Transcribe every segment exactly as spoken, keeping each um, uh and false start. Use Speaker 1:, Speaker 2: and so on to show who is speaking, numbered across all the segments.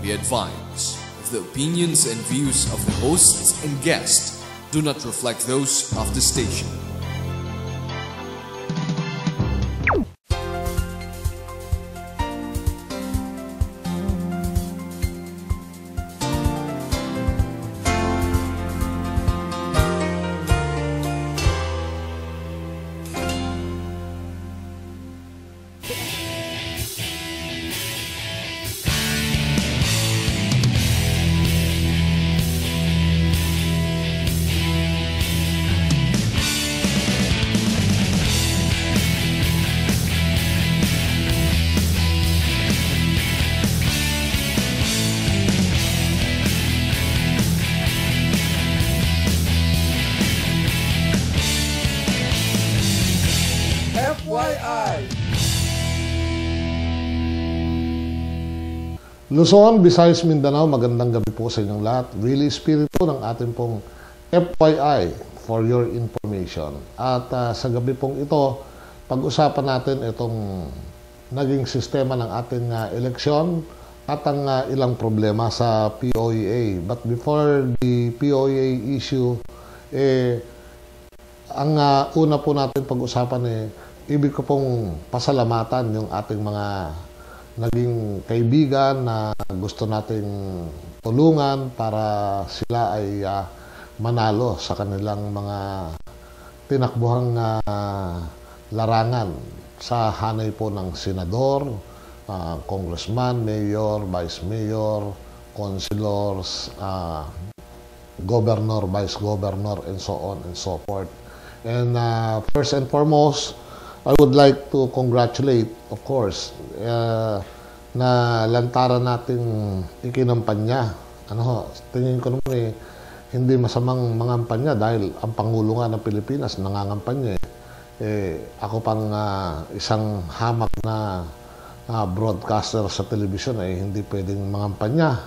Speaker 1: Be advised, the opinions and views of the hosts and guests do not reflect those of the station.
Speaker 2: F Y I.
Speaker 3: Luzon, Visayas, Mindanao, magandang gabi po sa inyong lahat. Willie Espiritu ng ating pong F Y I for your information. At uh, sa gabi pong ito, pag-usapan natin itong naging sistema ng ating uh, eleksyon at ang uh, ilang problema sa P O E A. But before the P O E A issue, eh, ang uh, una po natin pag-usapan eh, ibig ko pong pasalamatan yung ating mga naging kaibigan na gusto nating tulungan para sila ay uh, manalo sa kanilang mga tinakbuhang uh, larangan sa hanay po ng senador, uh, congressman, mayor, vice mayor, councilors, uh, governor, vice governor, and so on and so forth. And uh, first and foremost, I would like to congratulate, of course, uh, na lantaran nating ikinampanya. Ano ho, tingin ko naman eh, hindi masamang mangampanya dahil ang Pangulo nga ng Pilipinas nangangampanya eh. eh ako pang uh, isang hamak na uh, broadcaster sa television ay eh, hindi pwedeng mangampanya.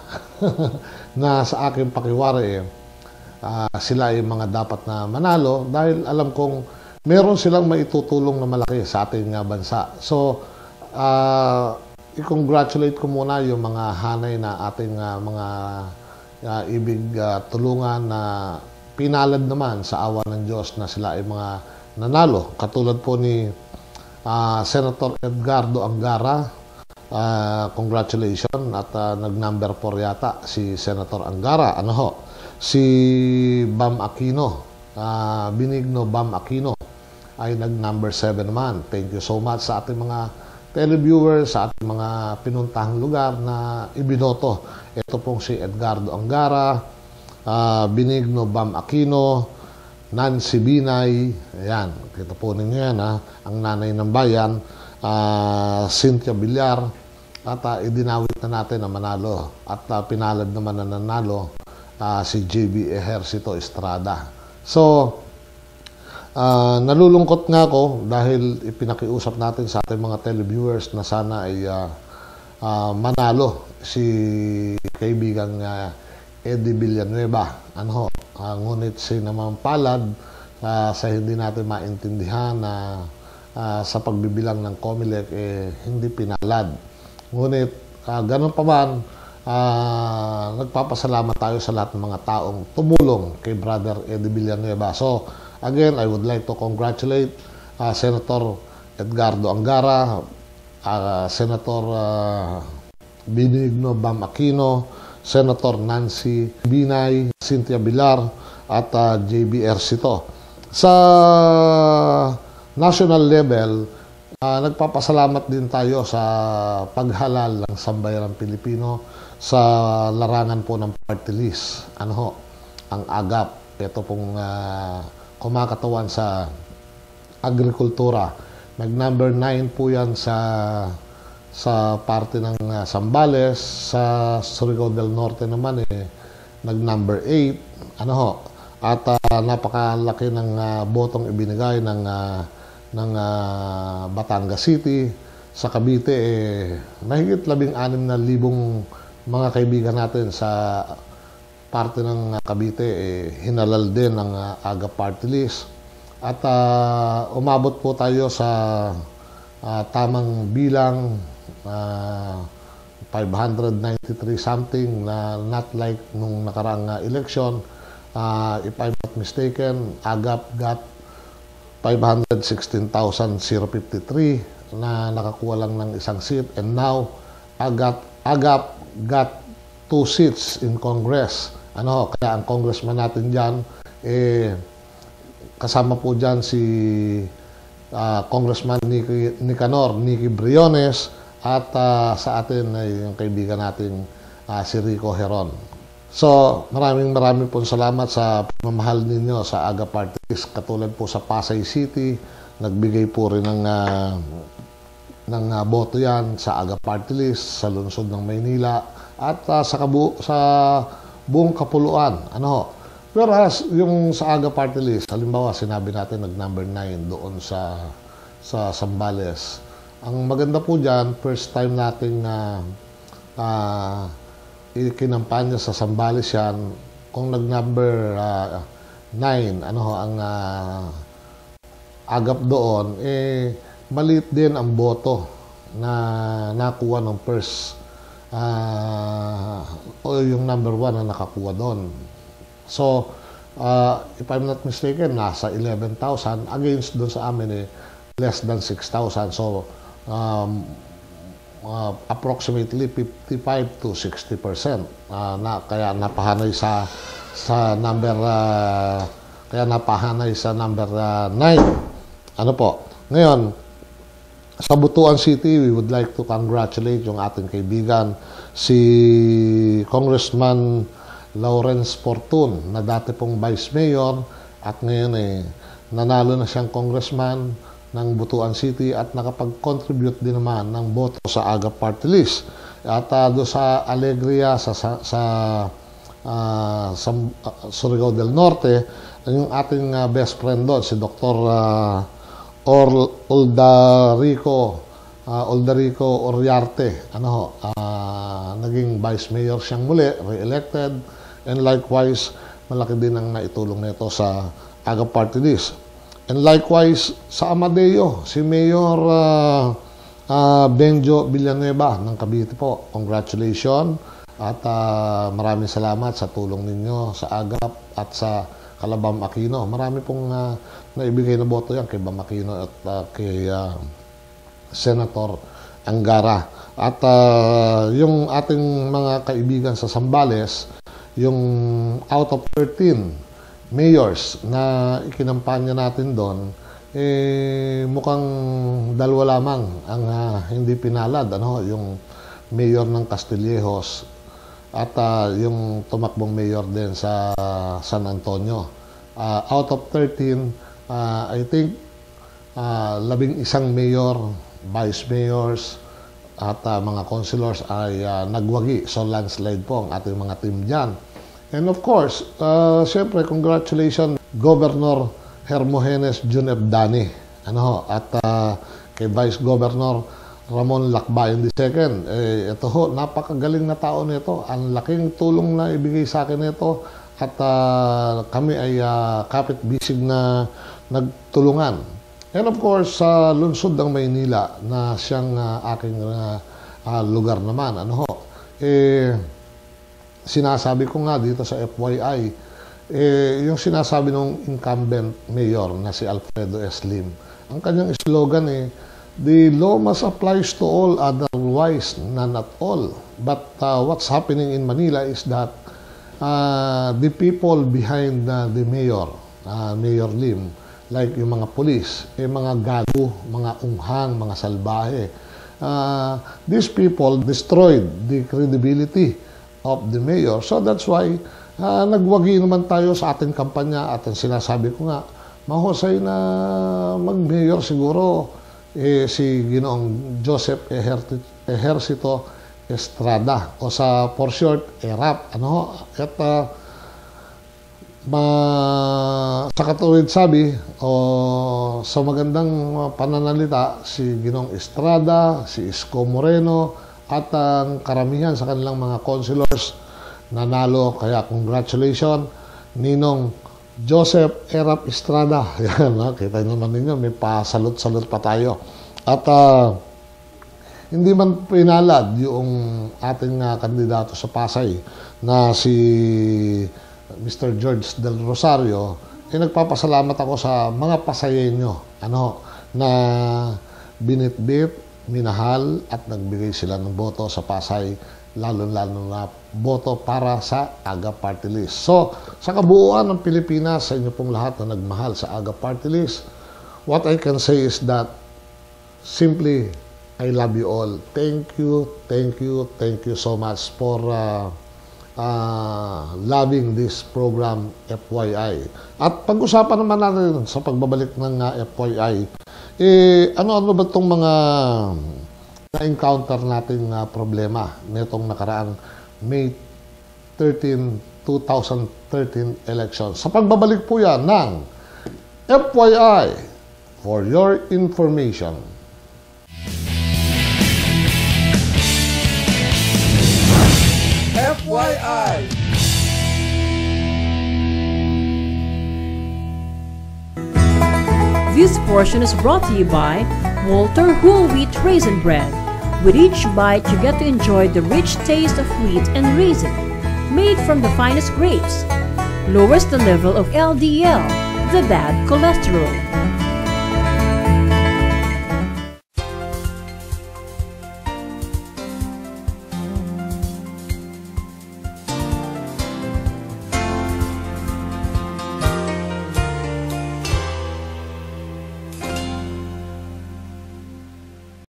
Speaker 3: Na sa aking pakiwari eh, uh, sila ay mga dapat na manalo dahil alam kong meron silang maitutulong na malaki sa ating uh, bansa. So, uh, i-congratulate ko muna yung mga hanay na ating uh, mga uh, ibig uh, tulungan na pinalad naman sa awa ng Diyos na sila ay mga nanalo. Katulad po ni uh, Senator Edgardo Angara. Uh, congratulations. At uh, nag-number four yata si Senator Angara. Ano ho? Si Bam Aquino. Uh, Benigno Bam Aquino ay nag-number seven naman. Thank you so much sa ating mga televiewers, sa ating mga pinuntahang lugar na ibinoto. Ito pong si Edgardo Angara, uh, Benigno Bam Aquino, Nancy Binay, ayan, kita po ninyo yan, ha? Ang nanay ng bayan, uh, Cynthia Villar, at uh, idinawit na natin na manalo. At uh, pinalad naman na nanalo uh, si J B Ejercito Estrada. So, Uh, nalulungkot nga ako dahil ipinakiusap natin sa ating mga televiewers na sana ay uh, uh, manalo si kaibigang uh, Eddie Villanueva. Ano ho? Uh, ngunit si naman palad uh, sa hindi natin maintindihan na uh, sa pagbibilang ng COMELEC eh, hindi pinalad. Ngunit uh, ganun pa man, uh, nagpapasalamat tayo sa lahat ng mga taong tumulong kay Brother Eddie Villanueva. So, again, I would like to congratulate uh, Senator Edgardo Angara, uh, Senator uh, Benigno Bam Aquino, Senator Nancy Binay, Cynthia Villar, at uh, J B Ejercito. Sa national level, uh, nagpapasalamat din tayo sa paghalal ng sambayanang Pilipino sa larangan po ng party list. Ano ho? Ang AGAP. Ito pong uh, kumakatawan sa agrikultura. Nag-number nine po yan sa sa parte ng uh, Zambales. Sa Surigao del Norte naman eh, nag-number eight. Ano ho? At uh, napakalaki ng uh, botong ibinigay ng uh, ng uh, Batangas City. Sa Cavite eh, mahigit labing anim na libong mga kaibigan natin sa parte ng uh, Cavite eh, hinalal din ng uh, AGA party list. At uh, umabot po tayo sa uh, tamang bilang uh, five hundred ninety-three something na not like nung nakarang uh, election. Uh, if I'm not mistaken, AGAP got five hundred sixteen thousand fifty-three na nakakuha lang ng isang seat, and now AGAP, AGAP got two seats in Congress. Ano, kaya ang congressman natin dyan, eh, kasama po dyan si uh, Congressman Nicky, Nicanor, Nicky Briones, at uh, sa atin ay yung kaibigan natin uh, si Rico Heron. So, maraming maraming po salamat sa pamamahal ninyo sa AGAP Party List. Katulad po sa Pasay City, nagbigay po rin ng, uh, ng uh, boto yan sa AGAP Party List, sa lungsod ng Maynila, at uh, sa, kabu sa buong Kapuluan. Ano? Whereas, yung sa AGAP Party List, halimbawa, sinabi natin nag-number nine doon sa, sa Zambales. Ang maganda po dyan, first time nating uh, uh, ikinampanya sa Zambales yan, kung nag-number uh, nine, ano ho, ang uh, AGAP doon, eh, maliit din ang boto na nakuha ng first, uh, o yung number one na nakakuha doon. So, uh, if I'm not mistaken, nasa eleven thousand, against doon sa amin, eh, less than six thousand. So, um, Uh, approximately fifty-five to sixty percent uh, na kaya napahanay sa sa number uh, kaya napahanay sa number uh, nine. Ano po? Ngayon, sa Butuan City, we would like to congratulate yung ating kaibigan si Congressman Lawrence Fortun, na dati pong Vice Mayor at ngayon eh nanalo na siyang congressman ng Butuan City at nakapag-contribute din naman ng boto sa AGAP Party List. At uh, doon sa Alegria, sa, sa, sa, uh, sa uh, Surigao del Norte, yung ating uh, best friend doon, si Doctor Uh, Or Oldarico, uh, Oldarico Oriarte, ano, uh, naging Vice Mayor siyang muli, re-elected, and likewise, malaki din ang naitulong nito sa AGAP Party List. And likewise, sa Amadeo, si Mayor uh, uh, Benjo Villanueva ng Cavite po. Congratulations at uh, maraming salamat sa tulong ninyo sa AGAP at sa Calabam Aquino. Marami pong uh, naibigay na boto yan kay Bam Aquino at uh, kay uh, Senator Angara. At uh, yung ating mga kaibigan sa Zambales, yung out of thirteen mayors na ikinampanya natin doon, eh, mukhang dalawa lamang ang uh, hindi pinalad. Ano? Yung mayor ng Castillejos at uh, yung tumakbong mayor din sa uh, San Antonio. Uh, out of thirteen, uh, I think, uh, labing isang mayor, vice mayors, at uh, mga councilors ay uh, nagwagi. So, landslide po ang ating mga team dyan. And of course, uh, siyempre, congratulations, Governor Hermogenes Junep Dani. Ano, at uh, kay Vice Governor Ramon Lakbayan the second. Eh, ito ho, napakagaling na tao nito. Ang laking tulong na ibigay sa akin nito. At uh, kami ay uh, kapit-bisig na nagtulungan. And of course, sa uh, lungsod ng Maynila na siyang uh, aking uh, uh, lugar naman. Ano ho, eh, sinasabi ko nga dito sa F Y I, eh, yung sinasabi ng incumbent mayor na si Alfredo S. Lim, ang kanyang slogan eh, the law must apply to all, otherwise none at all. But uh, what's happening in Manila is that uh, the people behind uh, the mayor, uh, Mayor Lim, like yung mga police, eh, mga gago, mga unghang, mga salbahe, uh, these people destroyed the credibility of the mayor. So that's why uh, nagwagi naman tayo sa ating kampanya at ang sinasabi ko nga, mahusay na mag-mayor siguro eh, si Ginoong Joseph Ejercito Estrada o sa for short, E R A P. Ano, at uh, ma, sa katuwid sabi o sa magandang pananalita, si Ginoong Estrada, si Isko Moreno, at ang karamihan sa kanilang mga councilors nanalo. Kaya congratulations, Ninong Joseph E R A P Estrada. Yan, ha? Kita naman ninyo, may pasalot-salot pa tayo. At uh, hindi man pinalad yung ating uh, kandidato sa Pasay na si Mister George Del Rosario, eh nagpapasalamat ako sa mga Pasayenyo ano, na binitbit, minahal at nagbigay sila ng boto sa Pasay, lalo-lalo na boto para sa AGA Party List. So, sa kabuuan ng Pilipinas, sa inyo pong lahat na nagmahal sa AGA Party List, what I can say is that simply, I love you all. Thank you, thank you, thank you so much for uh, uh, loving this program F Y I. At pag-usapan naman natin sa pagbabalik ng uh, F Y I, eh, ano-ano ba itong mga na-encounter nating uh, problema nitong nakaraang May thirteenth, two thousand thirteen election. Sa pagbabalik po yan ng F Y I, for your information.
Speaker 2: F Y I.
Speaker 4: This portion is brought to you by Walter Whole Wheat Raisin Bread. With each bite, you get to enjoy the rich taste of wheat and raisin, made from the finest grapes. Lowers the level of L D L, the bad cholesterol.